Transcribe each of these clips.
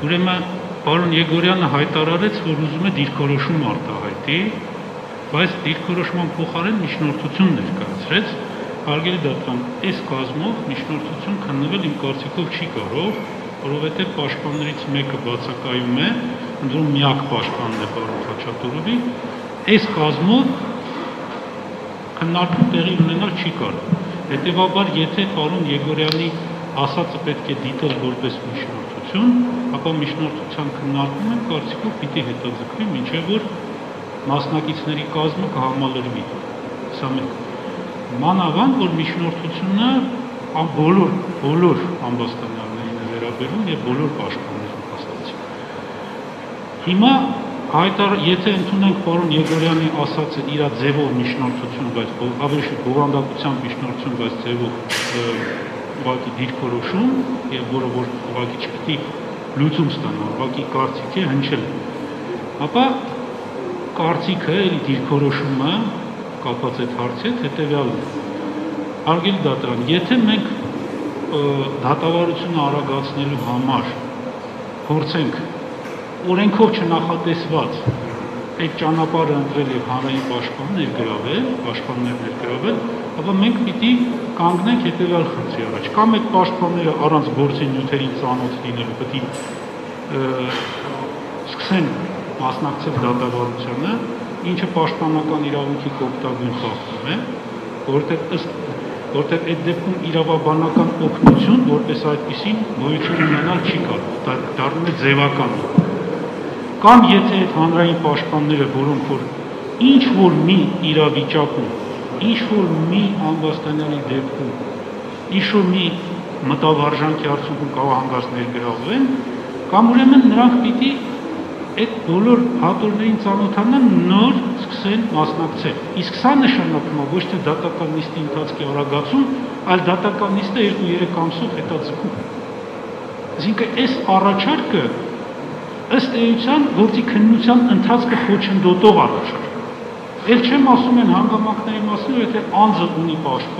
Ուրեմն պարոն Եգորյանը հայտարարեց, որ ուզում է դիրքորոշում արտահայտի, բայց դիրքորոշման փոխարեն միջնորդություն ներկայացրեց, հարգելի դատարան, այս կազմով միջնորդություն քննվել իմ կարծիքով չի կարող, որովհետև պաշտպաններից մեկը բացակայում է, ընդրում միակ պաշտպանն է պարոն Խաչատուրովի, այս կազմով քննարկում տեղի ունենալ չի կարող։ Հետևաբար, եթե պարոն Եգորյանի ասածը պետք է դիտել որպես միջնորդություն, ապա միջնորդության քննարկումը կարծիքով պիտի հետաձգվի, մինչև որ մասնակիցների կազմը կհամալրվի։ Սա մեկ։ Մանավանդ, որ միջնորդությունը բոլոր ամբաստանյալներին է վերաբերում եւ բոլոր պաշտպաններին հաստատଛି։ Հիմա եթե ընդունենք պարոն Եգորյանի ասածը իր ձևով միջնորդություն, բայց ավելի շուտ բովանդակությամբ միջնորդություն, բայց ձևով ուղղակի դիրքորոշում եւ որը որ ուղղակի չպիտի լուծում ստանա, ուղղակի կարծիք է հնչել, ապա կարծիքը էլի դիրքորոշումը կապված այդ հարցի հետ հետեւյալն է։ Հարգելի դատարան, եթե մենք դատավարությունը արագացնելու համար փորձենք օրենքով չնախատեսված այդ ճանապարհը ընտրել եւ հանրային պաշտպաններ ներգրավել, ապա մենք պիտի կանգնենք հետեւյալ խնդրի առաջ։ Կամ այդ պաշտպանները առանց գործի նյութերին ծանոթ լինելու պետք է սկսեն մասնակցել դատավարությանը, ինչը պաշտպանական իրավունքի կոպտագույն խախտում է, որտեղ այդ դեպքում իրավաբանական օգնություն որպես այդպիսին գոյություն ունենալ չի կարող, դառնում է ձևական։ Կամ եթե այդ հանրային պաշտպանները, որոնք որ ինչ որ մի իրավիճակում, ինչ որ մի ամբաստանյալի դեպքում, ինչ որ մի մտավարժանքի արդյունքում կարող հանգած ներգրավվեն, կամ ուրեմն նրանք պիտի այդ բոլոր հատորներին ծանոթանան, նոր սկսեն մասնակցել։ Իսկ սա նշանակում է ոչ թե դատական նիստի ընթացքի արագացում, այլ դատական նիստը 2-3 ամսով հետաձգում։ Այսինքն այս առաջարկը ըստ էության գործի քննության ընթացքը խոչընդոտող առաջարկ։ Էլ չեմ ասում են հանգամանքների մասին, եթե անձը ունի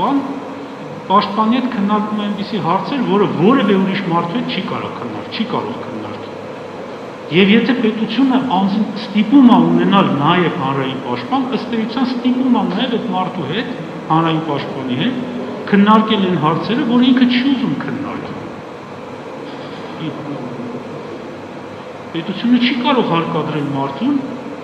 պաշտպանի հետ քննարկում են այնպիսի հարցեր, որը որևէ ուրիշ մարդու հետ չի կարող քննարկել։ Եվ եթե պետությունը անձին ստիպում է ունենալ նաև հանրային պաշտպան, ըստ էության ստիպում է նաև այդ մարդու հետ, հանրային պաշտպանի հետ, քննարկել են հարցերը, որ ինքը չի ուզում քննարկել։ Պետությունը չի կարող հարկադրել մարդուն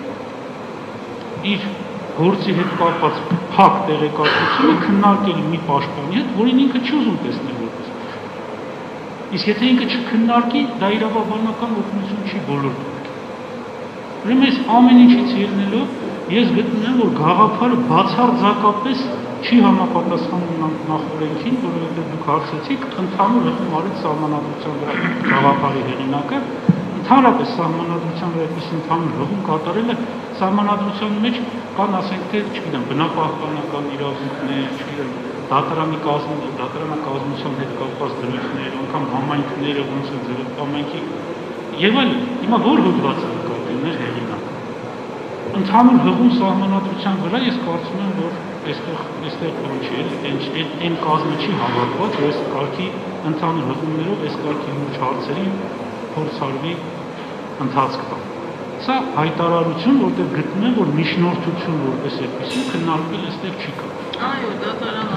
իր գործի հետ կապված փակ տեղեկատվությունը քննարկել մի պաշտպանի հետ, որին ինքը չի ուզում տեսնել որպես պաշտպան։ Իսկ եթե ինքը չքննարկի, դա իրավաբանական օգնություն չի բոլոր դեպքերում։ Ուրեմն այս ամեն ինչից ելնելով ես գտնում եմ, որ գաղափարը բացարձակապես չի համապատասխանում նախօրենքին, որովհետև դուք հարցեցիք, ընդհանուր հղում արեց սահմանադրության վրա գաղափարի հեղինակը, ընդհանրապես սահմանադրության վրա այդպես ընդհանուր հղում կատարելը սահմանադրության մեջ կան, ասենք թե, չգիտեմ, բնապահպանական իրավունքներ, չգիտեմ, դատարանակազմության հետ կապված դրույթներ, անգամ համայնքները ոնց են ձևով համայնքի եւ այլն։ Հիմա որ հոդվածը նկատել մեր հեղինակը։ Ընդհանուր հղում սահմանադրության վրա ես կարծում եմ, որ այստեղ բան չի, այն կազմը չի հավաքված, որ այս կարգի ընդհանուր հղումներով այս կարգի լուրջ հարցերի փորձարվի ընթացք տա։ Սա հայտարարություն, որտեղ գտնում եմ, որ միջնորդություն որպես այդպեսին քննարկվել այստեղ չի կարող։ Այո, դատարան